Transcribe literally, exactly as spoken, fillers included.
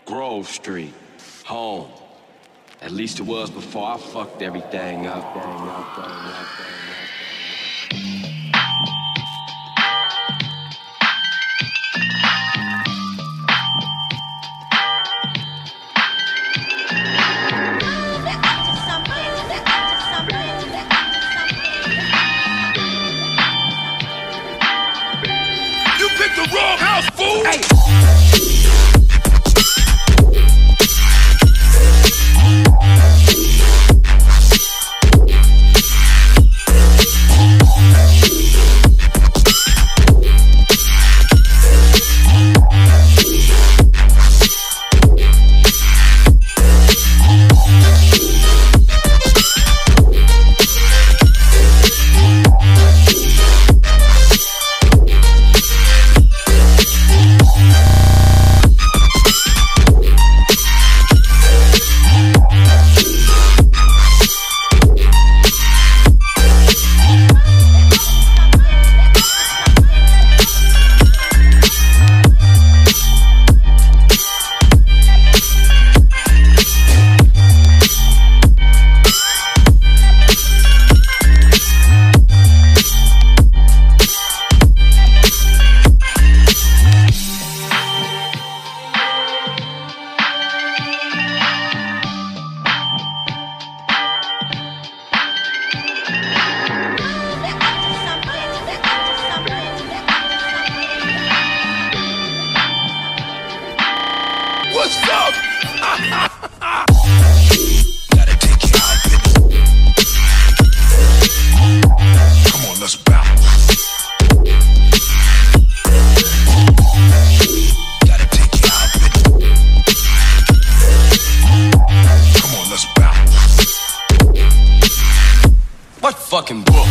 Grove Street, home. At least it was before I fucked everything up. Bang, up, bang, up, bang, up. You picked the wrong house, fool! Hey. What's up? Gotta take you out, baby. Come on, let's bounce. Gotta take you out, baby. Come on, let's bounce. What fucking bull?